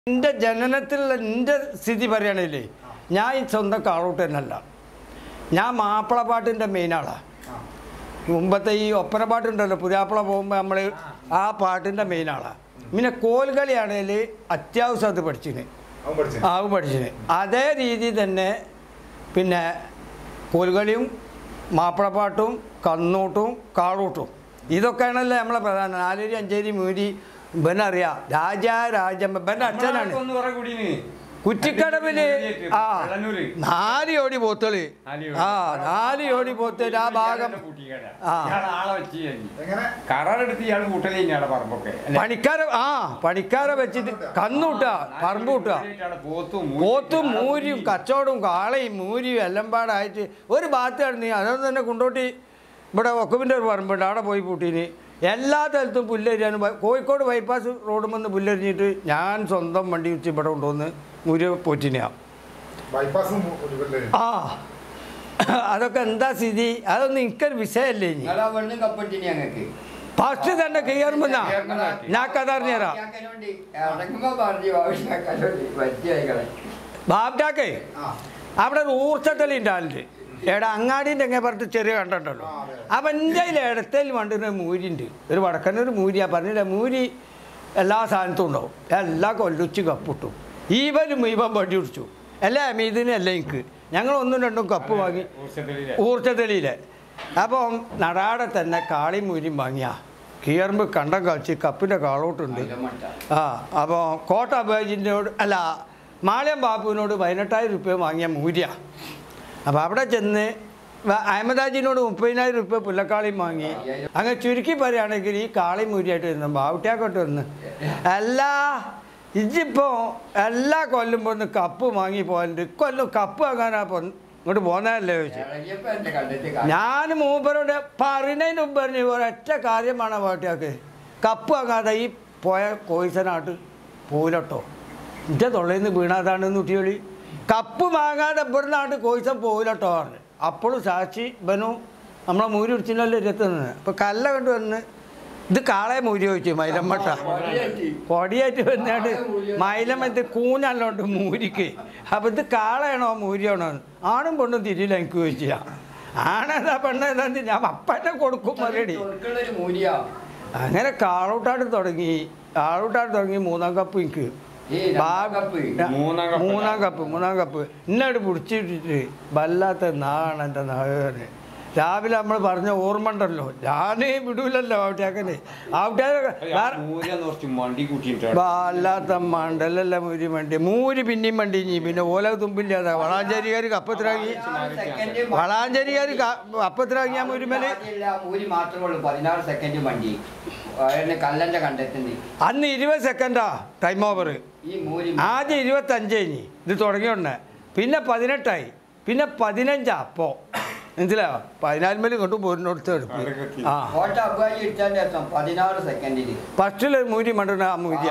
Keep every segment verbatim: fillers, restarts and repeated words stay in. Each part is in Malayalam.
എൻ്റെ ജനനത്തിലുള്ള എൻ്റെ സ്ഥിതി പറയുകയാണെങ്കിൽ ഞാൻ സ്വന്തം കാളൂട്ട് തന്നെയല്ല, ഞാൻ മാപ്പിളപ്പാട്ടിൻ്റെ മെയിനാളാണ്. മുമ്പത്തെ ഈ ഒപ്പന പാട്ടുണ്ടല്ലോ, പുതിയാപ്പിള പോകുമ്പോൾ നമ്മൾ ആ പാട്ടിൻ്റെ മെയിനാളാണ്. പിന്നെ കോൽകളിയാണെങ്കിൽ അത്യാവശ്യം അത് പഠിച്ചിന്, ആവും പഠിച്ചിന്. അതേ രീതി തന്നെ പിന്നെ കോൽകളിയും മാപ്പിളപ്പാട്ടും കന്നൂട്ടും കാളൂട്ടും ഇതൊക്കെയാണല്ലോ നമ്മളെ പ്രധാനം. നാലേരി അഞ്ചേരി മൂരി ഇവനറിയാം, രാജാ രാജമ്മ ഇവൻ്റെ അച്ഛനാണ്. കുറ്റിക്കടവില് ആ നാല് ഓടി പോത്തള്, ആ നാല് ഓടി പോത്തല് ആ ഭാഗം പണിക്കാരെ ആ പണിക്കാരെ വെച്ചിട്ട് കന്നൂട്ടാ പറമ്പ് കൂട്ടുക, പോത്തും മൂരിയും കച്ചവടവും കാളയും മൂരിയും എല്ലാം പാടായിട്ട് ഒരു ഭാഗത്ത് കിടന്നി. അതൊന്നും തന്നെ കൊണ്ടോട്ടി ഇവിടെ ഒക്കമിൻ്റെ ഒരു പറമ്പുണ്ട്, അവിടെ പോയി പൂട്ടീന്. എല്ലാ സ്ഥലത്തും പുല്ലരിയാനും കോഴിക്കോട് ബൈപ്പാസ് റോഡ് വന്ന് പുല്ലരിഞ്ഞിട്ട് ഞാൻ സ്വന്തം വണ്ടി വെച്ച് ഇവിടെ കൊണ്ടുവന്ന് മുരി പോറ്റിനെയാണ്. ആ അതൊക്കെ എന്താ സ്ഥിതി, അതൊന്നും എനിക്കൊരു വിഷയമല്ലേ. ഇനി ഫസ്റ്റ് തന്നെ കയറുമ്പോ ഞാൻ കഥ അറിഞ്ഞുതരാം. ബാബ്ഡാക്കേ അവിടെ ഒരു ഊർച്ചത്തലി ഉണ്ടാവില്ല, എടാ അങ്ങാടിൻ്റെ എങ്ങനെ പറഞ്ഞിട്ട് ചെറിയ കണ്ടുണ്ടല്ലോ. അപ്പം എൻ്റെ ഇടത്തേൽ വണ്ടിന് മൂരിണ്ട്, ഒരു വടക്കനൊരു മൂരിയാ പറഞ്ഞില്ല. മൂരി എല്ലാ സാധനത്തും ഉണ്ടാവും, എല്ലാ കൊല്ലുച്ച് കപ്പിട്ടു. ഈവനും ഈവൻ വണ്ടി പിടിച്ചു, എല്ലാ അമീതിനും അല്ല എനിക്ക്. ഞങ്ങൾ ഒന്നും രണ്ടും കപ്പ് വാങ്ങി ഊർച്ചത്തെളിയിലെ. അപ്പം നടാടെ തന്നെ കാളിയും മൂരിയും വാങ്ങിയ കീറുമ്പോൾ കണ്ടം കളിച്ച് കപ്പിൻ്റെ കാളോട്ടുണ്ട്. ആ അപ്പോൾ കോട്ട അബാജിനോട് അല്ല മാളയം ബാപ്പുവിനോട് പതിനെട്ടായിരം റുപ്യ വാങ്ങിയ മൂരിയ. അപ്പോൾ അവിടെ ചെന്ന് അഹമ്മദാജിനോട് മുപ്പതിനായിരം റുപ്യ പുല്ലക്കാളിയും വാങ്ങി. അങ്ങനെ ചുരുക്കി പറയുകയാണെങ്കിൽ ഈ കാളി മൂരിയായിട്ട് വരുന്നു ബാവുട്ടിയാക്കോട്ട് വന്ന് എല്ലാ ഇജിപ്പോൾ എല്ലാ കൊല്ലും പോന്ന് കപ്പ് വാങ്ങി പോകലുണ്ട്. ഇക്കൊല്ലും കപ്പ് വാങ്ങാനാ പോ ഇങ്ങോട്ട് പോന്നതല്ലേ ചോദിച്ചു. ഞാൻ മൂപ്പരോട് പറയുന്നതിന് മുമ്പ് പറഞ്ഞു ഒരൊറ്റ കാര്യമാണ് ബാവുട്ടിയാക്ക്, കപ്പ് വാങ്ങാതെ ഈ പോയ കോയിസനാട്ട് പോയില്ലട്ടോ, എൻ്റെ തൊള്ളയിൽ നിന്ന് വീണാതാണെന്ന് കുട്ടിയോളി. കപ്പ് വാങ്ങാതെ ഇവിടുന്നാട്ട് കോയിസം പോയില്ലട്ടോ പറഞ്ഞു. അപ്പോഴും സാക്ഷി ഇവനും നമ്മളെ മൂരി പിടിച്ചില്ലല്ലോ ഇരുത്തുന്നത്. അപ്പോൾ കല്ല കണ്ടു വന്ന് ഇത് കാളെ മൂരി ചോദിച്ചു മൈലമ്മട്ട കൊടിയായിട്ട് വന്നിട്ട് മൈലമ്മത്ത് കൂഞ്ഞല്ലോണ്ട് മൂരിക്ക്. അപ്പം ഇത് കാളയാണോ മൂരിയാണോ, ആണും പെണ്ണും തിരിയില്ല എനിക്ക് ചോദിച്ചാ. ആണേതാ പെണ്ണേതാ ഞാൻ അപ്പന്നെ കൊടുക്കും മറുപടി. അങ്ങനെ കാളൂട്ടാട്ട് തുടങ്ങി കാളൂട്ടാട്ട് തുടങ്ങി മൂന്നാം കപ്പ് എനിക്ക് മൂന്നാം കപ്പ് മൂന്നാം കപ്പ് ഇന്നോട് പിടിച്ചിട്ടിട്ട് വല്ലാത്ത നാണ് എൻ്റെ നാളെ. രാവിലെ നമ്മൾ പറഞ്ഞ ഓർമ്മ ഉണ്ടല്ലോ, ഞാനേ വിടൂലല്ലോ ഔട്ടിയാക്കന്. വല്ലാത്ത മണ്ടല്ലല്ല മൂരി വണ്ടി മൂരി പിന്നെയും വണ്ടി ഇനി പിന്നെ ഓല തുമ്പില്ലാതെ വളാഞ്ചേരിക്കാർ കപ്പത്തിറാങ്ങി വളാഞ്ചേരിക്കാർ കപ്പത്തിറാങ്ങിയ മൂരിമേല് അന്ന് ഇരുപത് സെക്കൻഡാ ടൈം ഓവർ. ആദ്യം ഇരുപത്തഞ്ച് കഴിഞ്ഞ് ഇത് തുടങ്ങിയോണ്ടേ, പിന്നെ പതിനെട്ടായി, പിന്നെ പതിനഞ്ചാ. അപ്പോ മനസ്സിലാ പതിനാല് കൊണ്ടു പോരിനോടുത്ത് എടുക്കും. ആ ഫസ്റ്റില് മൂരി മണ്ടന ആ മൂരി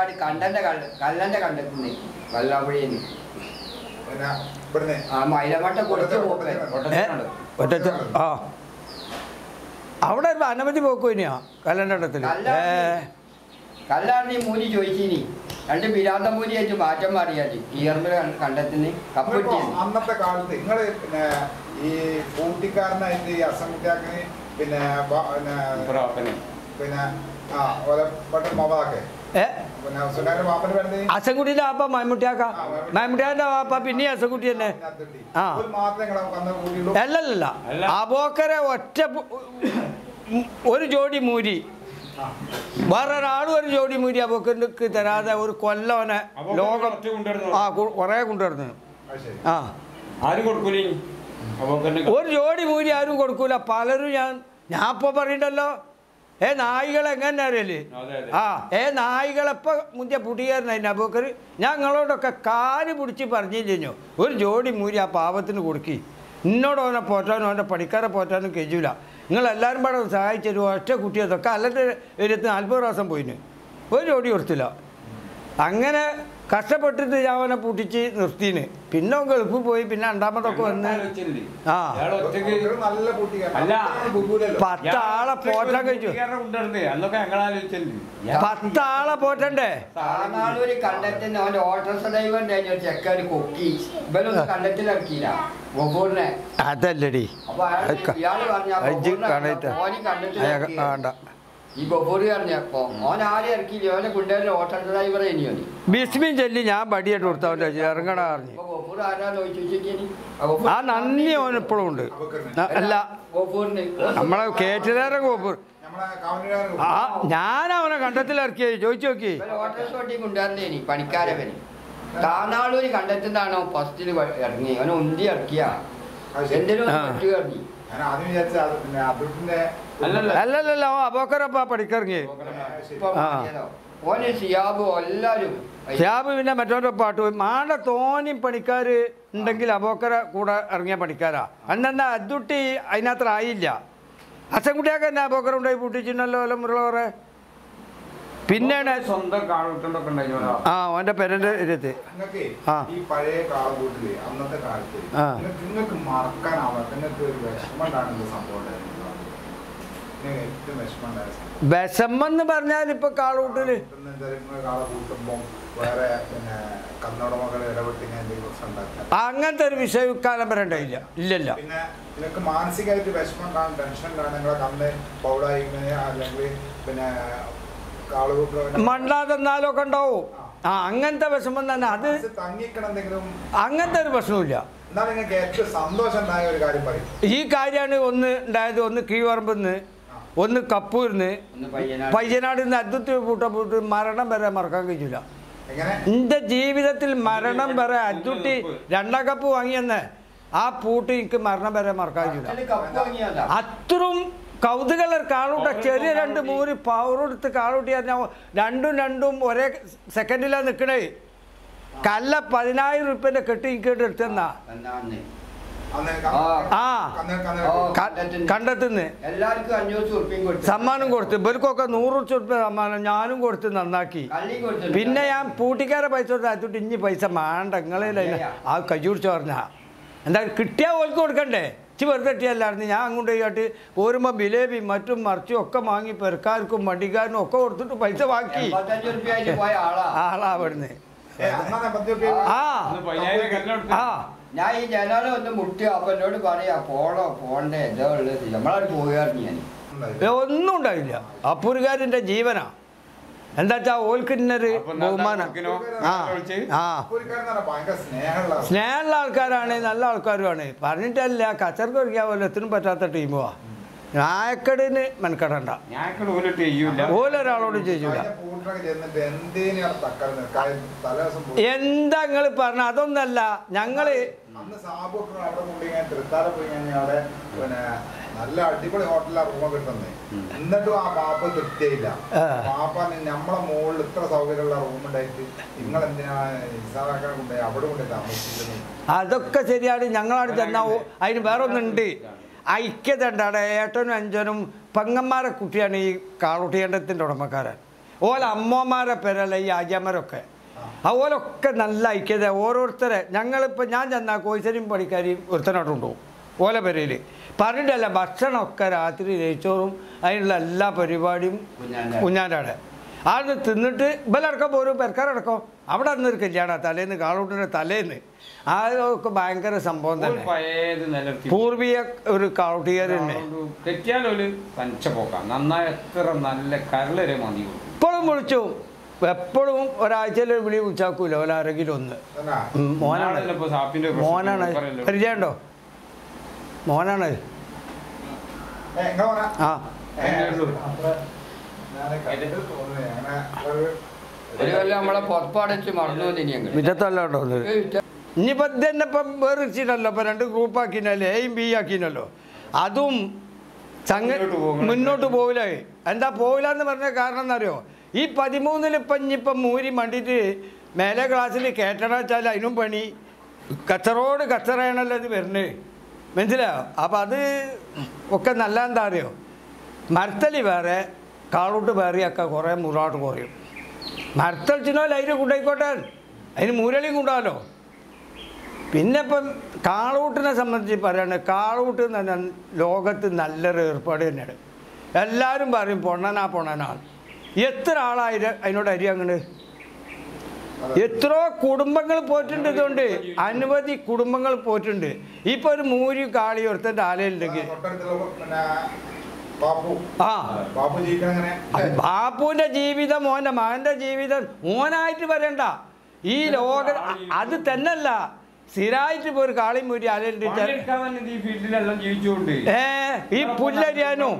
ആ അവിടെ അനവധി പോക്കു തന്നെയാ കല്ലൻ്റെ ഇടത്തിൽ. കല്ലാറിന് മൂരി ചോദിച്ചിനി രണ്ട് പിരാന്ത മൂരിയായിട്ട് മാറ്റം മാറിയാൽ കീർമിൽ കണ്ടെത്തുന്ന കപ്പിട്ടി. അന്നത്തെ കാലത്ത് നിങ്ങള് പിന്നെ ഈ കൂട്ടിക്കാരനായിട്ട് ഈ അസംഖ്യാക്കിന് പിന്നെ പിന്നെ ആ ഓലപ്പെട്ട മൊബാക്കെ അസംകുട്ടിന്റെ വാപ്പ മമ്മൂട്ടിയാക്ക, മമ്മൂട്ടിയാന്റെ വാപ്പ പിന്നെ അസംകുട്ടി തന്നെ. ആ അല്ലല്ല അബോക്കരെ ഒറ്റ ഒരു ജോഡി മൂരി വേറൊരാളും ഒരു ജോഡി മൂരി അബോക്കർക്ക് തരാതെ ഒരു കൊല്ലവനെ ലോകം ആ കുറെ കൊണ്ടുവരുന്നു. ആ ഒരു ജോഡി മൂരി ആരും കൊടുക്കൂല. പലരും ഞാൻ ഞാൻ ഇപ്പൊ പറയണ്ടല്ലോ, ഏ നായികൾ എങ്ങനെ അറിയല്ലേ. ആ ഏ നായികളെപ്പോൾ മുന്തിയ പുടിയായിരുന്നു അബൂക്കർ. ഞാൻ നിങ്ങളോടൊക്കെ കാല് പിടിച്ച് പറഞ്ഞില്ലഞ്ഞോ ഒരു ജോഡി മൂരി ആ പാവത്തിന് കൊടുക്കി. എന്നോട് അവനെ പോറ്റാനും അവൻ്റെ പണിക്കാരെ പോറ്റാനും കഴിയൂല. നിങ്ങളെല്ലാവരും പാടെ സഹായിച്ചു ഒറ്റ കുട്ടിയതൊക്കെ അല്ലത്തെ ഇരുപത്തി നാൽപ്പത് പ്രാവശ്യം പോയിന് ഒരു ജോഡി കൊടുത്തില്ല. അങ്ങനെ കഷ്ടപ്പെട്ടിട്ട് ഞാൻ അവനെ പൂട്ടിച്ച് നിർത്തിന്. പിന്നെ അവൻ ഗൾഫിൽ പോയി. പിന്നെ രണ്ടാമതൊക്കെ വന്ന് ആ നല്ല പത്താളെ പോറ്റാൻ കഴിച്ചു. പത്താളെ പോറ്റണ്ടേ? താനാളൂര് കണ്ടെത്തുന്ന അവന്റെ ഓട്ടോറിക്ഷ ഡ്രൈവറിന്റെ ഒരു ചെക്കന് കൊക്കി ഇവരൊന്നും കണ്ടെത്തിലിറക്കിയില്ല ഗോപൂറിനെ. അതല്ലടി അപ്പൊ ഇയാള് വേണ്ട ഈ ഗോപൂർ പറഞ്ഞപ്പോ ഓൻ ആരെ ഇറക്കിയില്ല. ഓനെ കൊണ്ടുവരുന്ന ഓട്ടോറിക്ഷ ഡ്രൈവറെ ഇനിയോ ബിസ്മിൻ ചൊല്ലി ഞാൻ ബടിയായിട്ട് കൊടുത്തവൻ്റെ ഇറങ്ങണ പറഞ്ഞു. ഗോപൂർ ആരാ ചോദിച്ചു. ആ നന്ദി അവൻ ഇപ്പോഴും ഉണ്ട്. അല്ല ഗോപൂറിന് നമ്മളെ കേറ്റിലേറെ ഗോപൂർ ആ ഞാൻ അവനെ കണ്ടത്തിലിറക്കിയത് ചോദിച്ചു നോക്കി. ഓട്ടോറിക്ഷ ഓട്ടി കൊണ്ടുവരുന്നേനി പണിക്കാരവന് താനാളൂര് കണ്ടെത്തുന്നതാണോ ഫസ്റ്റില് ഇറങ്ങി. അവനെ ഉന്തി ഇറക്കിയ എന്തിനും പറ്റു ഇറങ്ങി. അല്ലല്ലോ അബോക്കറപ്പാ പണിക്കിറങ്ങി. ഓന് ഷിയാബ് എല്ലാരും ഷിയാബ് പിന്നെ മറ്റോന്റെ പാട്ട് പോയി. മാണ്ട തോനിയും പണിക്കാര് ഉണ്ടെങ്കിൽ അബോക്കര കൂടെ ഇറങ്ങിയ പണിക്കാരാ. അന്നെന്നാ അദ്ദുട്ടി അതിനകത്ത് ആയില്ല. അസംകുട്ടിയൊക്കെ തന്നെ അബോക്കര ഉണ്ടായി പൂട്ടിച്ചിട്ടുണ്ടല്ലോ അല്ല മുരളോറെ. പിന്നെയാണ് സ്വന്തം കാളൂട്ടൊക്കെ ആ ഓന്റെ പെരന്റെ ഇരുത്ത് ആ ഈ പഴയ കാളകൂട്ടില് അന്നത്തെ കാലത്ത് നിങ്ങൾക്ക് മറക്കാനാവാ നിങ്ങൾക്ക് ഒരു വിഷമണ്ടാണ് സംഭവം. വിഷമം എന്ന് പറഞ്ഞാൽ ഇപ്പൊ കാളൂട്ടില് അങ്ങനത്തെ ഒരു വിഷയം കാലം വരെ ഉണ്ടായില്ല. ഇല്ലല്ല പിന്നെ നിങ്ങൾക്ക് മാനസികമായിട്ട് വിഷമം കാണും, ടെൻഷൻ കാണും. നിങ്ങളെ കണ്ണ് പൗളായി അല്ലെങ്കിൽ പിന്നെ മണ്ടാതെന്നാലൊക്കെ ഉണ്ടാവും. ആ അങ്ങനത്തെ വിഷമം തന്നെ. അത് അങ്ങനത്തെ ഒരു പ്രശ്നമില്ല. ഈ കാര്യമാണ് ഒന്ന് ഉണ്ടായത്. ഒന്ന് കീഴ്പറമ്പിന്ന്, ഒന്ന് കപ്പൂരിന്ന്, പയ്യനാട് നിന്ന് അദ്വത്ത് പൂട്ട പൂട്ട് മരണം വരെ മറക്കാൻ കഴിയില്ല. എന്റെ ജീവിതത്തിൽ മരണം വരെ അദ്വട്ടി രണ്ടാം കപ്പ് വാങ്ങിയെന്ന് ആ പൂട്ട് എനിക്ക് മരണം വരെ മറക്കാൻ കഴിയില്ല. അത്രയും കൗതുകള കാളൂട്ട ചെറിയ രണ്ട് മൂന്ന് പവറെടുത്ത് കാളൂട്ടി പറഞ്ഞാൽ രണ്ടും രണ്ടും ഒരേ സെക്കൻഡിലാണ് നിൽക്കണേ. കല്ല പതിനായിരം റുപ്യന്റെ കെട്ടി ഇങ്ങോട്ട് എടുത്തെന്നാ ആ കണ്ടെത്തുന്ന് സമ്മാനം കൊടുത്ത്. ഇവർക്കൊക്കെ നൂറ് റുപ്യ സമ്മാനം ഞാനും കൊടുത്ത് നന്നാക്കി. പിന്നെ ഞാൻ പൂട്ടിക്കാരെ പൈസ കൊടുത്ത് അത്തോട്ട് ഇഞ്ഞി പൈസ വേണ്ട നിങ്ങളെ ആ കയ്യൂടിച്ച് പറഞ്ഞാ എന്താ കിട്ടിയാൽ ഓൽക്ക് കൊടുക്കണ്ടേ. വെറുതെ ഇട്ടിയല്ലായിരുന്നു. ഞാൻ അങ്ങോട്ട് പോയിട്ട് പോരുമ്പോൾ ബിലേബി മറ്റും മറിച്ചും ഒക്കെ വാങ്ങി പെരക്കാർക്കും വണ്ടിക്കാരനും ഒക്കെ കൊടുത്തിട്ട് പൈസ ബാക്കി ആളാ അവിടുന്ന്. ആ ആ ഞാൻ ഈ ജനാല ഒന്ന് മുട്ടി അപ്പൊ എന്നോട് പറയാ പോണോ പോണ്ടേ എന്താ ഉള്ളത് നമ്മളവിടെ പോകാറുണ്ട്. ഞാൻ ഒന്നും ഉണ്ടായില്ല. അപ്പൂരുകാരൻ്റെ ജീവനാ. എന്താ വെച്ചാ ഓൽക്കിന്നൊരു ബഹുമാനം. ആ ആ സ്നേഹമുള്ള ആൾക്കാരാണ്, നല്ല ആൾക്കാരുമാണ്. പറഞ്ഞിട്ടല്ല കച്ചർക്ക് ഒഴിക്കാൻ പോലെ എത്തിനും പറ്റാത്ത ടീമുവാ. നായക്കടിന് മെനക്കെടണ്ട. ഓലൊരാളോട് ചെയ്യൂല. എന്താ നിങ്ങൾ പറഞ്ഞ അതൊന്നല്ല. ഞങ്ങള് നല്ല അടിപൊളി ഹോട്ടലിലാ റൂമ കിട്ടുന്നത്. എന്നിട്ടും ആ പാപ്പ തൃപ്തിയില്ല. പാപ്പ നമ്മളെ മുകളിൽ ഇത്ര സൗകര്യമുള്ള റൂം ഉണ്ടായിട്ട് നിങ്ങൾ എന്തിനാ ഇസാറാക്കാൻ കൊണ്ടുപോയി അവിടെ കൊണ്ടുപോയി താമസിക്കുന്നത്? അതൊക്കെ ശരിയാണ്. ഞങ്ങളവിടെ ചെന്നാ അതിന് വേറെ ഒന്നുണ്ട്. ഐക്യത ഉണ്ടാടെ. ഏട്ടനും അഞ്ചനും പെങ്ങന്മാരെ കുട്ടിയാണ് ഈ കാളൂട്ടിയേണ്ടത്തിൻ്റെ ഉടമക്കാരൻ. ഓല അമ്മമാരെ പേരല്ല ഈ ആജാമാരൊക്കെ. അതുപോലൊക്കെ നല്ല ഐക്യത. ഓരോരുത്തരെ ഞങ്ങളിപ്പോൾ ഞാൻ ചെന്നാൽ കോഴിച്ചരിയും പണിക്കാരിയും ഒരുത്തനോട്ടുണ്ടാവും ഓല പെരയിൽ. പറഞ്ഞിട്ടല്ല ഭക്ഷണമൊക്കെ രാത്രി നെയ്ച്ചോറും അതിനുള്ള എല്ലാ പരിപാടിയും കുഞ്ഞാൻ്റെ അവിടെ. അത് തിന്നിട്ട് ഇവലടക്കം പോരും പെരക്കാരടക്കം അവിടെ അന്നൊരു കല്യാണം തലേന്ന് കാളൂട്ടിൻ്റെ തലേന്ന്. അതൊക്കെ ഭയങ്കര സംഭവം തന്നെ. പൂർവീയ ഒരു കാളൂട്ടിക്കാർ തന്നെ ഇപ്പോഴും വിളിച്ചു. എപ്പോഴും ഒരാഴ്ചയിൽ വിളി വിളിച്ചാക്കൂല. ഓല ആരെങ്കിലും ഒന്ന് മോനാണ് മോനാണ് പരിചയമുണ്ടോ? മോനാണ്. ആ നമ്മളെ പുറപ്പാടച്ച് മറന്നു മിറ്റത്തല്ല ഉണ്ടോ? ഇനിയിപ്പോൾ ഇതന്നെ ഇപ്പം വേറിച്ചിട്ടല്ലോ. ഇപ്പം രണ്ട് ഗ്രൂപ്പാക്കിനല്ലേ, എയും ബി ആക്കിനല്ലോ. അതും ചങ്ങ മുന്നോട്ട് പോവില്ല. എന്താ പോവില്ല എന്ന് പറഞ്ഞ കാരണം എന്നറിയോ? ഈ പതിമൂന്നിൽ ഇപ്പം ഇനിയിപ്പം മൂരി മണ്ടിയിട്ട് മേലെ ക്ലാസ്സിൽ കയറ്റണം വെച്ചാൽ അതിനും പണി. കച്ചറോട് കച്ചറയാണല്ലോ ഇത് വരുന്നത്. മനസ്സിലായോ? അപ്പം അത് ഒക്കെ നല്ല എന്താ അറിയോ, മരത്തലി വേറെ കാളൂട്ട് വേറെയൊക്കെ കുറേ മുറോട്ട് കുറയും. മരത്തളിച്ചിനോ അതിന് കൊണ്ടായിക്കോട്ടെ, അതിന് മൂരളിയും കൊണ്ടാലോ. പിന്നെ ഇപ്പം കാളൂട്ടിനെ സംബന്ധിച്ച് പറയുകയാണെങ്കിൽ കാളൂട്ട് എന്ന് പറഞ്ഞാൽ ലോകത്ത് നല്ലൊരു ഏർപ്പാട് തന്നെയാണ്. എല്ലാവരും പറയും പൊണ്ണനാ പൊണ്ണനാണ്. എത്ര ആളായി അതിനോട് അരി അങ്ങനെ എത്രയോ കുടുംബങ്ങൾ പോയിട്ടുണ്ട്. ഇതുകൊണ്ട് അനവധി കുടുംബങ്ങൾ പോയിട്ടുണ്ട്. ഇപ്പൊ ഒരു മൂരി കാളി ഒരുത്തൻ്റെ ആലയുണ്ടെങ്കിൽ ആ ബാപ്പുവിന്റെ ജീവിതം മോന്റെ മകന്റെ ജീവിതം മോനായിട്ട് വരണ്ട. ഈ ലോക അത് തന്നെയല്ല സ്ഥിരമായിട്ട് ഇപ്പൊ ഒരു കാളി മൂരി ആലയുണ്ട്. ഏ ഈ പുല്ലരിയാനോ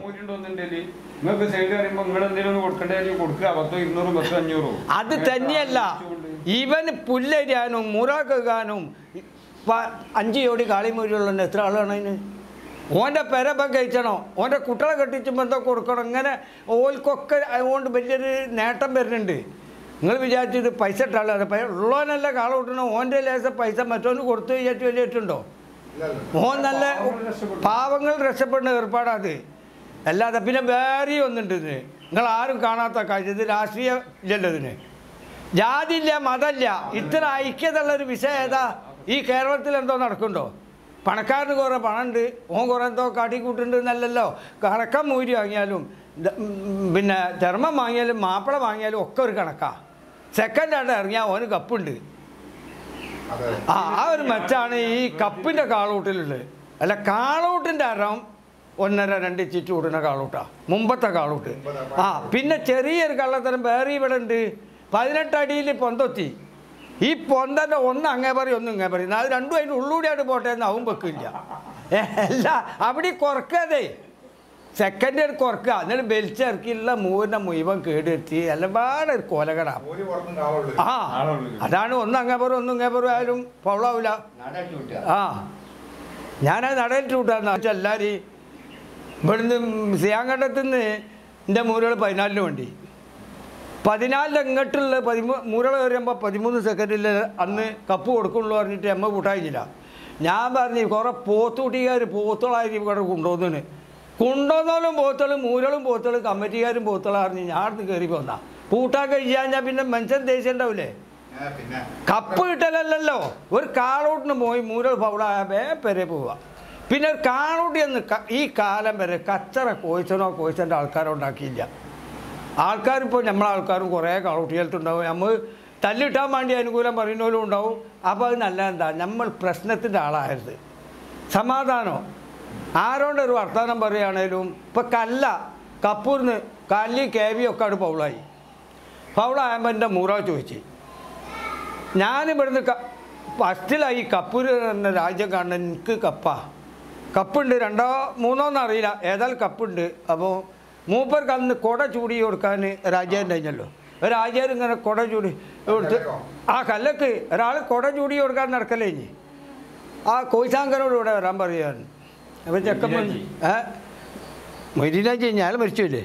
അത് തന്നെയല്ല. ഇവന് പുല്ലരിയാനും മുറ കേൾക്കാനും അഞ്ച് ജോഡി കാളിമൂരിയുള്ള എത്ര ആളാണ് അതിന്? ഓൻ്റെ പെരപ്പം കഴിച്ചണോ, ഓൻ്റെ കുട്ടികളെ കെട്ടിച്ചുമ്പോൾ എന്തോ കൊടുക്കണം. ഇങ്ങനെ ഓൽക്കൊക്കെ അതുകൊണ്ട് വലിയൊരു നേട്ടം വരുന്നുണ്ട്. നിങ്ങൾ വിചാരിച്ചത് പൈസ ഇട്ടാളെ ഉള്ളവനല്ല കാള കൂട്ടണോ, ഓൻ്റെ ലേശം പൈസ മറ്റോന് കൊടുത്തു വിചാരിച്ചു വലിയ ഇട്ടുണ്ടോ? ഓൻ നല്ല പാവങ്ങൾ രക്ഷപ്പെടുന്ന ഏർപ്പാടാത്. അല്ലാതെ പിന്നെ വേറെ ഒന്നുണ്ട് ഇതിന്, നിങ്ങൾ ആരും കാണാത്ത കാര്യം. ഇത് രാഷ്ട്രീയ ഇല്ലല്ലോ, ഇതിന് ജാതി ഇല്ല, മതമില്ല. ഇത്ര ഐക്യതയുള്ളൊരു വിഷയം ഏതാ ഈ കേരളത്തിൽ? എന്തോ നടക്കുന്നുണ്ടോ? പണക്കാരന് കുറേ പണമുണ്ട്, ഓൻ കുറേ എന്തോ കാട്ടിക്കൂട്ടുണ്ട് എന്നല്ലല്ലോ. കണക്കം മൂരി വാങ്ങിയാലും പിന്നെ ചർമ്മം വാങ്ങിയാലും മാപ്പിള വാങ്ങിയാലും ഒക്കെ ഒരു കണക്കാ. സെക്കൻഡ് ആയിട്ട് ഇറങ്ങിയാൽ ഓന് കപ്പുണ്ട്. ആ ആ ഒരു മെച്ചാണ് ഈ കപ്പിൻ്റെ കാളൂട്ടിലുള്ളത്. അല്ല, കാളൂട്ടിൻ്റെ അരം ഒന്നര രണ്ട് ചിറ്റ് കൂട്ടുന്ന കാളൂട്ടാ മുമ്പത്തെ കാളൂട്ട്. ആ പിന്നെ ചെറിയൊരു കള്ളത്തരം വേറെ ഇവിടെ ഉണ്ട്. പതിനെട്ടടിയിൽ പൊന്തൊത്തി. ഈ പൊന്തൻ്റെ ഒന്ന് അങ്ങേ പറയും ഒന്ന് ഇങ്ങേ പറയും. അത് രണ്ടും അതിൻ്റെ ഉള്ളൂടിയായിട്ട് പോട്ടെ എന്ന് അവൻ വെക്കില്ല. അല്ല അവിടെ കുറക്കാതെ സെക്കൻഡ് ഇയർ കുറക്കുക. എന്നിട്ട് ബെലിച്ചിറക്കിയുള്ള മൂവിൻ്റെ മുഴുവൻ കേടെത്തി എല്ലാപാടെ ഒരു കൊലകടാ. ആ അതാണ് ഒന്ന് അങ്ങേ പറയും ഒന്ന് ഇങ്ങേ പറയും ആയാലും പവളാവില്ല. ആ ഞാനത് നടയിലിട്ട് വിട്ടാന്ന് വെച്ചാൽ എല്ലാവരും ഇവിടുന്ന് സിയാങ്കണ്ടത്തു നിന്ന് എൻ്റെ മൂരകൾ പതിനാലിന് വേണ്ടി പതിനാലിന് ഇങ്ങോട്ടുള്ള പതിമൂ മൂരകൾ കയറിയുമ്പോൾ പതിമൂന്ന് സെക്കൻഡിൽ അന്ന് കപ്പ് കൊടുക്കുള്ളൂ പറഞ്ഞിട്ട് അമ്മ കൂട്ടായില്ല. ഞാൻ പറഞ്ഞു കുറേ പോത്തുകൂട്ടിക്കാർ പോത്തുകളായിരിക്കും ഇവിടെ കൊണ്ടുപോകുന്നതിന്. കൊണ്ടുവന്നാലും പോത്തുകളും മൂരകളും പോത്തുകളും കമ്മിറ്റിക്കാരും പോത്തുകളും അറിഞ്ഞ് ഞാൻ അടുത്ത് കയറി പോന്നാ. കൂട്ടാൻ കഴിച്ചാൽ ഞാൻ പിന്നെ മനുഷ്യൻ ദേഷ്യം ഉണ്ടാവില്ലേ? കപ്പ് കിട്ടലല്ലോ, ഒരു കാളൂട്ടിന് പോയി മൂരൽ പൗളായ വേ പെരെ പോവുക. പിന്നെ ഒരു കാളൂട്ടി എന്ന് ഈ കാലം വരെ കച്ചറ കോയിച്ചനോ കോയിച്ചൻ്റെ ആൾക്കാരോ ഉണ്ടാക്കിയില്ല. ആൾക്കാരിപ്പോൾ നമ്മളാൾക്കാരും കുറേ കാളൂട്ടികൾക്കുണ്ടാവും. നമ്മൾ തല്ലിട്ടാൻ വേണ്ടി അനുകൂലം പറയുന്നവരും ഉണ്ടാവും. അപ്പോൾ അത് നല്ല എന്താ, നമ്മൾ പ്രശ്നത്തിൻ്റെ ആളായത് സമാധാനോ ആരോണ്ടൊരു വർത്തമാനം പറയുകയാണേലും. ഇപ്പം കല്ല കപ്പൂർന്ന് കല്ലി കേവിയൊക്കെ അവിടെ പൗളായി. പൗളായപ്പോൾ എൻ്റെ മൂറ ചോദിച്ചു. ഞാനിവിടുന്ന് ക ഫസ്റ്റിലായി കപ്പൂർ എന്ന രാജ്യം കാണുന്ന എനിക്ക് കപ്പാ കപ്പുണ്ട് രണ്ടോ മൂന്നോന്നും അറിയില്ല, ഏതായാലും കപ്പുണ്ട്. അപ്പോൾ മൂപ്പർക്ക് അന്ന് കൊട ചൂടി കൊടുക്കാൻ രാജ്യം കഴിഞ്ഞല്ലോ. ഒരു രാജ്യം ഇങ്ങനെ കൊട ചൂടി കൊടുത്ത് ആ കല്ലക്ക് ഒരാൾ കൊട ചൂടി കൊടുക്കാൻ നടക്കല്ലേ ഇനി ആ കോയിസാങ്കനോട് ഇവിടെ വരാൻ പറയുകയാണ്. അപ്പം ചെക്കൻ ഏ മൊയ്തീനാജി ഞാൻ മരിച്ചില്ലേ?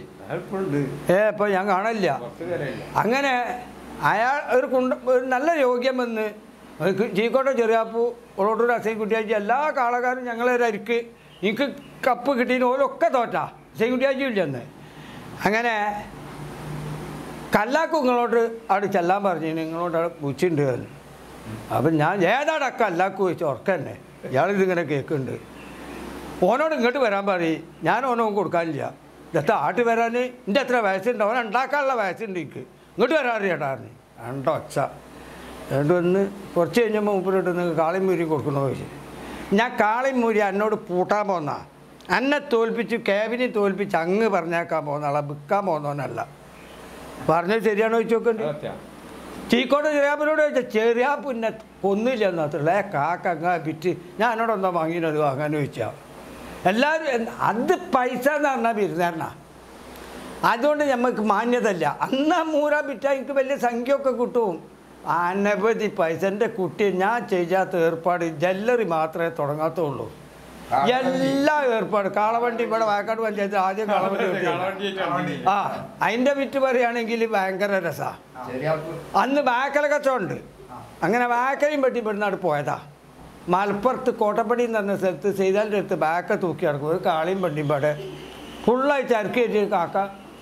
ഏ ഇപ്പം ഞാൻ കാണില്ല. അങ്ങനെ അയാൾ ഒരു കുണ്ട ഒരു നല്ല യോഗ്യം വന്ന് ചീക്കോട്ടെ ചെറിയാപ്പൂ ഒളോട്ടൂർ അസൈൻ കുട്ടിയാച്ചി എല്ലാ കാളക്കാരും ഞങ്ങളൊരു അരിക്ക് എനിക്ക് കപ്പ് കിട്ടീന് ഓരൊക്കെ തോറ്റാ അസൈൻ കുട്ടിയാച്ചി ഇല്ലെന്ന്. അങ്ങനെ കല്ലാക്കും നിങ്ങളോട് അവിടെ ചെല്ലാൻ പറഞ്ഞു. നിങ്ങളോട് അവിടെ പൂച്ചുണ്ട്. അപ്പം ഞാൻ ഏതാടാ കല്ലാക്കു ചോദിച്ചു ഉറക്ക തന്നെ ഇയാളിതിങ്ങനെ കേൾക്കുന്നുണ്ട്. ഓനോട് ഇങ്ങോട്ട് വരാൻ പറയും. ഞാൻ ഓനോ കൊടുക്കാനില്ല. ഇതെത്ര ആട്ട് വരാൻ എൻ്റെ എത്ര വയസ്സുണ്ട്, ഓൻ ഉണ്ടാക്കാനുള്ള വയസ്സുണ്ട് എനിക്ക്. ഇങ്ങോട്ട് വരാറിയാട്ടാറിന് രണ്ടോ ഒച്ച എന്നിട്ട് വന്ന് കുറച്ച് കഴിഞ്ഞപ്പോൾ മുമ്പിലോട്ട് നിങ്ങൾക്ക് കാളിമൂരി കൊടുക്കണോ ചോദിച്ചു. ഞാൻ കാളിമൂരി എന്നോട് പൂട്ടാൻ പോന്ന എന്നെ തോൽപ്പിച്ച് കേബിനെ തോൽപ്പിച്ച് അങ്ങ് പറഞ്ഞേക്കാൻ പോകുന്ന ആളെ വിൽക്കാൻ പോകുന്നവനല്ല. പറഞ്ഞത് ശരിയാണോ ചോദിച്ചു നോക്കണ്ട്. ചീക്കോട്ട് ചെറിയാപ്പിനോട് ചോദിച്ചാൽ ചെറിയാപ്പിന്നെ കൊന്നില്ല എന്ന് മാത്രമല്ല കാക്ക അങ്ങ് വിറ്റ് ഞാൻ എന്നോടൊന്നാ വാങ്ങിയത് വാങ്ങാൻ ചോദിച്ചാൽ എല്ലാവരും അത് പൈസ എന്ന് പറഞ്ഞാൽ വിരുന്നേരണ. അതുകൊണ്ട് നമുക്ക് മാന്യതല്ല. അന്നാ മൂര വിറ്റാൽ എനിക്ക് വലിയ സംഖ്യയൊക്കെ കിട്ടും. അനവധി പൈസ. എൻ്റെ കുട്ടി ഞാൻ ചെയ്യാത്ത ഏർപ്പാട് ജ്വല്ലറി മാത്രമേ തുടങ്ങാത്തുള്ളൂ. എല്ലാ ഏർപ്പാട് കാളവണ്ടി ഇവിടെ വയക്കാട് പഞ്ചായത്ത് ആദ്യം കാളവണ്ടി കിട്ടി. ആ അതിൻ്റെ വിറ്റ് പറയുകയാണെങ്കിൽ ഭയങ്കര രസമാണ്. അന്ന് വാക്കല കച്ചവടമുണ്ട്. അങ്ങനെ വാക്കലയും പെട്ടി ഇവിടുന്നാട് പോയതാ. മലപ്പുറത്ത് കോട്ടപ്പടി എന്ന് പറഞ്ഞ സ്ഥലത്ത് ചെയ്താലിൻ്റെ അടുത്ത് ബാക്ക തൂക്കി കിടക്കും. ഒരു കാളിയും വണ്ടിയും പാടെ ഫുള്ളായി ചരക്ക് കയറ്റി കാക്ക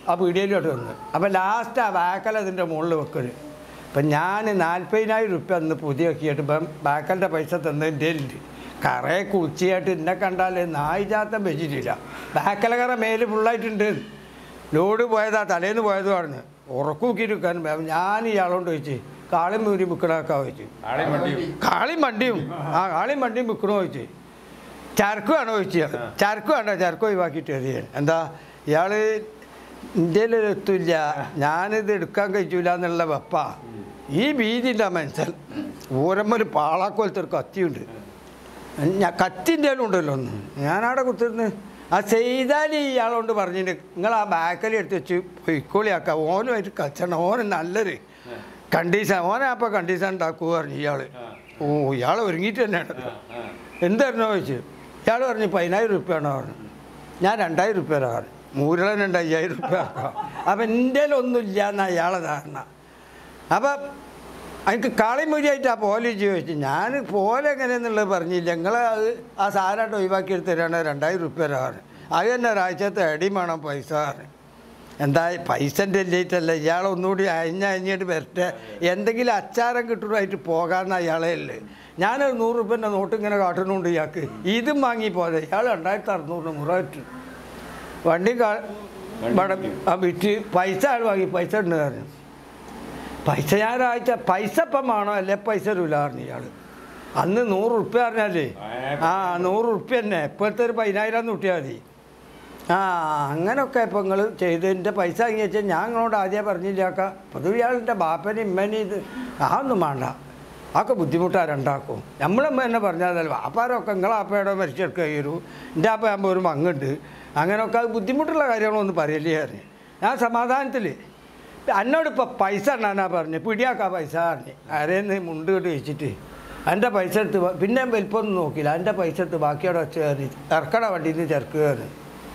ആ പീടികയിലോട്ട് വന്ന്. അപ്പം ലാസ്റ്റ് ആ ബാക്കൽ അതിൻ്റെ മുകളിൽ വെക്കൽ. അപ്പം ഞാൻ നാൽപ്പതിനായിരം റുപ്യ അന്ന് പുതിയ നോക്കിയിട്ട് ഇപ്പം ബാക്കലിൻ്റെ പൈസ തന്നതിൻ്റെ ഉണ്ട്. കറയെ കുളിച്ചായിട്ട് എന്നെ കണ്ടാൽ നായിജാത്തം വെച്ചിട്ടില്ല. ബാക്കല കറ മേല് ഫുള്ളായിട്ടുണ്ട്. ലോഡ് പോയതാ തലേന്ന് പോയത് പറഞ്ഞ് ഉറക്കൂക്കിയിട്ട് വെക്കാൻ. ഞാൻ ഇയാളോണ്ട് ചോദിച്ചു കാളിയും മൂരി വിൽക്കണമൊക്കെ ചോദിച്ചു. കാളിയും വണ്ടിയും ആ കാളിയും വണ്ടിയും വിൽക്കണോ ചോദിച്ചു. ചരക്ക് വേണോ ചോദിച്ചു. ചരക്ക് വേണ്ട, ചരക്ക് ഒഴിവാക്കിയിട്ട് എറിയാൻ. എന്താ ഇയാൾ ഇന്ത്യയിൽ എത്തില്ല, ഞാനിത് എടുക്കാൻ കഴിച്ചില്ല എന്നുള്ള വെപ്പ. ഈ ഭീതിൻ്റെ മനുഷ്യൻ ഊരമ്മൊരു പാളാക്കോലത്തെ ഒരു കത്തിയുണ്ട്. ഞാൻ കത്തിൻ്റെ ഉണ്ടല്ലോ ഒന്ന്. ഞാനവിടെ കുത്തിരുന്ന് ആ ചെയ്താൽ ഇയാളോണ്ട് പറഞ്ഞിട്ട് നിങ്ങൾ ആ ബാക്കലി എടുത്ത് വെച്ച് പൊയ്ക്കോളിയാക്കാം, ഓനുമായിട്ട് കളിച്ചണം, ഓന് നല്ലൊരു കണ്ടീഷൻ, ഓനെ അപ്പം കണ്ടീഷൻ ഉണ്ടാക്കുക പറഞ്ഞു ഇയാൾ. ഓ ഇയാൾ ഒരുങ്ങിയിട്ട് തന്നെയാണ്. എന്തായിരുന്നോ ചോദിച്ചു. ഇയാൾ പറഞ്ഞു പതിനായിരം റുപ്യാണോ പറഞ്ഞു. ഞാൻ രണ്ടായിരം റുപ്യ പറഞ്ഞു. മൂരളനുണ്ട് അയ്യായിരം റുപ്യ ആക്കാം. അപ്പം എൻ്റെ ഒന്നുമില്ല എന്നാ ഇയാളെ ധാരണ. അപ്പം എനിക്ക് കാളിമൂരിയായിട്ട് ആ പോലെ ചോദിച്ചു. ഞാൻ പോലെ എങ്ങനെയെന്നുള്ളത് പറഞ്ഞില്ല. നിങ്ങൾ അത് ആ സാധനമായിട്ട് ഒഴിവാക്കി എടുത്തരാണ് രണ്ടായിരം റുപ്യ പറഞ്ഞു. അത് തന്നെ ഒരാഴ്ചത്തെ അടിയും വേണം പൈസ പറഞ്ഞു. എന്താ പൈസൻ്റെ ഇല്ലേറ്റല്ല, ഇയാളൊന്നുകൂടി അയഞ്ഞ അഞ്ഞിട്ട് വരട്ടെ, എന്തെങ്കിലും അച്ചാരം കിട്ടുന്നതായിട്ട് പോകാമെന്ന അയാളെ അല്ലേ. ഞാനൊരു നൂറ് റുപ്യൻ്റെ നോട്ട് ഇങ്ങനെ കാട്ടുന്നുണ്ട് ഇയാൾക്ക്. ഇതും വാങ്ങിപ്പോതെ ഇയാൾ രണ്ടായിരത്തി അറുന്നൂറിന് മുറവിറ്റു. വണ്ടി കാ ആ വിറ്റ് പൈസ ആൾ വാങ്ങി. പൈസ ഉണ്ട് പറഞ്ഞു. പൈസ ഞാൻ ഒരാഴ്ച പൈസ ഇപ്പം വേണോ അല്ലേ പൈസ തരൂല പറഞ്ഞു ഇയാൾ. അന്ന് നൂറ് റുപ്യ പറഞ്ഞാലേ ആ നൂറ് റുപ്യ തന്നെ ഇപ്പോഴത്തെ ഒരു പതിനായിരം കിട്ടിയാൽ മതി. ആ അങ്ങനെയൊക്കെ ഇപ്പം നിങ്ങൾ ചെയ്തതിൻ്റെ പൈസ വാങ്ങി വെച്ചാൽ ഞാൻ നിങ്ങളോട് ആദ്യം പറഞ്ഞില്ലാക്ക. പൊതുവെ ഇയാളിൻ്റെ ബാപ്പനെയും ഇമ്മേനെയും ഇത് ആ ഒന്നും വേണ്ട, അതൊക്കെ ബുദ്ധിമുട്ടാരുണ്ടാക്കും. നമ്മളമ്മ തന്നെ പറഞ്ഞാൽ വാപ്പാരൊക്കെ നിങ്ങളെ ആപ്പയുടെ മരിച്ചെടുക്കുക കയറൂ, എൻ്റെ ആപ്പ ആകുമ്പോൾ ഒരു മങ്ങുണ്ട്, അങ്ങനെയൊക്കെ അത് ബുദ്ധിമുട്ടുള്ള കാര്യങ്ങളൊന്നും പറയല്ലേ പറഞ്ഞു. ഞാൻ സമാധാനത്തിൽ എന്നോടിപ്പോൾ പൈസ എണ്ണാനാ പറഞ്ഞു. പിടിയാക്കാ പൈസ പറഞ്ഞു. ആരേന്ന് മുണ്ട് കെട്ട് വെച്ചിട്ട് എൻ്റെ പൈസ എടുത്ത് പിന്നെ വലിപ്പമൊന്നും നോക്കില്ല. എൻ്റെ പൈസ എടുത്ത് ബാക്കിയോടെ വെച്ച് കയറി ഇറക്കട വണ്ടിയിൽ നിന്ന് ചേർക്കുകയാണ്.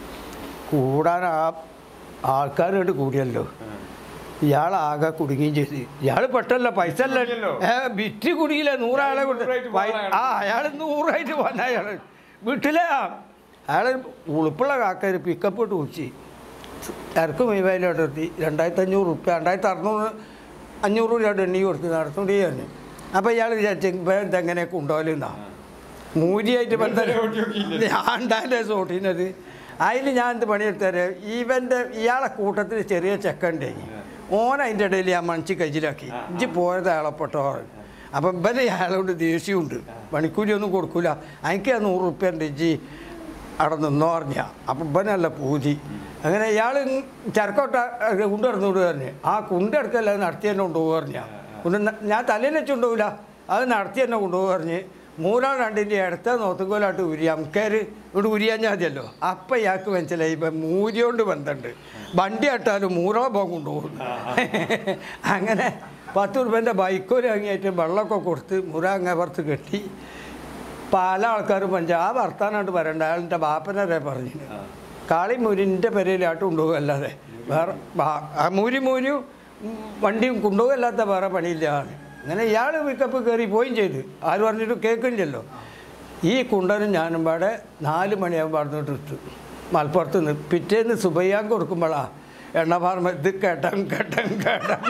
കൂടാൻ ആ ആൾക്കാരോട് കൂടിയല്ലോ. ഇയാളാകെ കുടുങ്ങുകയും ചെയ്ത്. ഇയാൾ പെട്ടല്ലോ പൈസ അല്ലല്ലോ ഏ വിറ്റ് കുടുങ്ങിയില്ല. നൂറാളെ കൊടുത്ത് ആ അയാൾ നൂറായിട്ട് വന്ന അയാൾ വീട്ടിലെ അയാൾ ഉളുപ്പുള്ള കാക്ക പിക്കപ്പ് ഇട്ട് കുടിച്ച് ഇറക്ക് മീവായിലോട്ട് എത്തി. രണ്ടായിരത്തി അഞ്ഞൂറ് റുപ്യ രണ്ടായിരത്തി അറുന്നൂറ് അഞ്ഞൂറ് രൂപ എണ്ണി കൊടുത്ത് നടത്തുകൊണ്ടേ തന്നെ. അപ്പോൾ ഇയാൾ വിചാരിച്ചു ഇതെങ്ങനെയൊക്കെ ഉണ്ടാവില്ലെന്നാ മൂരിയായിട്ട് ബന്ധം ഞാൻ ഉണ്ടായില്ലേ സോട്ടിനത്. അതിൽ ഞാൻ എന്ത് പണിയെടുത്തേ ഇവൻ്റെ ഇയാളെ കൂട്ടത്തിൽ ചെറിയ ചെക്കണ്ടേ ഓൻ അതിൻ്റെ ഇടയിൽ ആ മണിച്ച് കയ്യിലാക്കി ഇഞ്ചി പോയത് അയാളെപ്പെട്ടോ. അപ്പം ഇവനെ അയാളോട് ദേഷ്യമുണ്ട്. പണിക്കൂലിയൊന്നും കൊടുക്കില്ല. എനിക്ക് ആ നൂറ് റുപ്യ ഉണ്ട് ഇഞ്ചി അവിടെ നിന്നോ പറഞ്ഞ. അപ്പം ഇവനല്ല പൂതി. അങ്ങനെ ഇയാൾ ചരക്കോട്ട കുണ്ടെടുത്തുകൊണ്ട് പറഞ്ഞ് ആ കുണ്ടെടുക്കല്ല അത് നടത്തി തന്നെ കൊണ്ടുപോകുക പറഞ്ഞ. കുണ്ട് ഞാൻ തലയിൽ വെച്ചുകൊണ്ടുപോകില്ല, അത് നടത്തി തന്നെ കൊണ്ടുപോകുക പറഞ്ഞ്. മൂന്നാൾ രണ്ടിൻ്റെ അടുത്ത നോത്തുകോലായിട്ട് ഉരി അമ്മക്കാര് ഇവിടെ ഉരിയാഞ്ഞാൽ മതിയല്ലോ. അപ്പം ഇയാൾക്ക് മനസ്സിലായി ഇപ്പം മൂരിയോണ്ട് ബന്ധമുണ്ട്. വണ്ടി ആട്ടാലും മൂറോ പോകാൻ കൊണ്ടുപോകും. അങ്ങനെ പത്ത് റുപ്യൻ്റെ ബൈക്കോല് വാങ്ങിയിട്ട് വെള്ളമൊക്കെ കൊടുത്ത് മുറ അങ്ങപ്പുറത്ത് കെട്ടി പല ആൾക്കാരും പഞ്ച ആ വർത്താനായിട്ട് പറയണ്ട. അയാളിൻ്റെ ബാപ്പനരെ പറഞ്ഞു കാളി മൂരിൻ്റെ പെരയിലായിട്ട് കൊണ്ടുപോകും, അല്ലാതെ വേറെ ആ മൂരി മൂരും വണ്ടിയും കൊണ്ടുപോകല്ലാത്ത വേറെ പണിയില്ല. അങ്ങനെ ഇയാൾ പിക്കപ്പ് കയറി പോയും ചെയ്ത് ആര് പറഞ്ഞിട്ട് കേൾക്കുന്നില്ലല്ലോ. ഈ കുണ്ടനും ഞാനും പാടെ നാല് മണിയാകുമ്പോൾ പറഞ്ഞിട്ട് ഇട്ടു മലപ്പുറത്ത് നിന്ന്. പിറ്റേന്ന് സുബയ്യാൻ കൊടുക്കുമ്പോഴാ എണ്ണ പാർമ ഇത് കേട്ടം കേട്ടം കേട്ടം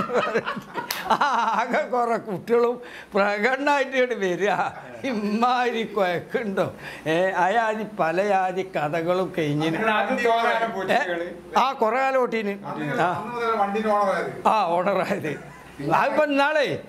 ആകെ കുറേ കുട്ടികളും പ്രകടനമായിട്ട് വരിക. ഇമ്മാതിരി കുഴക്കുണ്ടോ ഏ അയാതി പല ജാതി കഥകളും കഴിഞ്ഞിന്. ആ കുറേ കാലം ഓട്ടീന് ആ ആ ഓണറായത്. അതിപ്പോൾ നാളെ